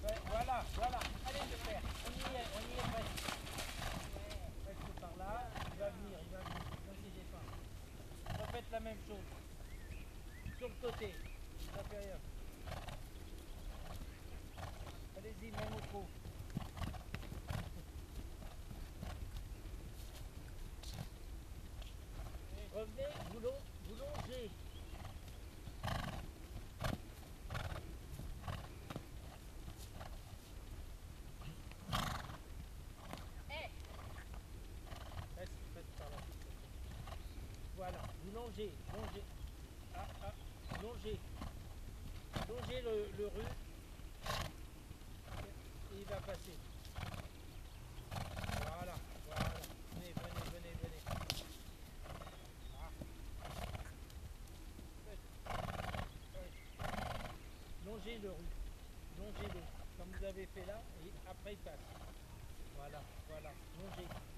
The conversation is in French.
Ouais, voilà, voilà. Allez le faire. On y est presque. Presque par là. Il va venir, il va venir. Ne vous inquiétez pas. Refaites la même chose. Sur le côté. Ça fait rien. Allez-y, même au trou. Revenez, vous longez. Reste par là. Voilà, vous longez, longez. Ah, ah, longez. Longez le rue et il va passer. Voilà, voilà. Venez, venez, venez, venez. Ah, ouais. Longez le rue. Longez-le. Comme vous avez fait là, et après il passe. Voilà, voilà. Longez.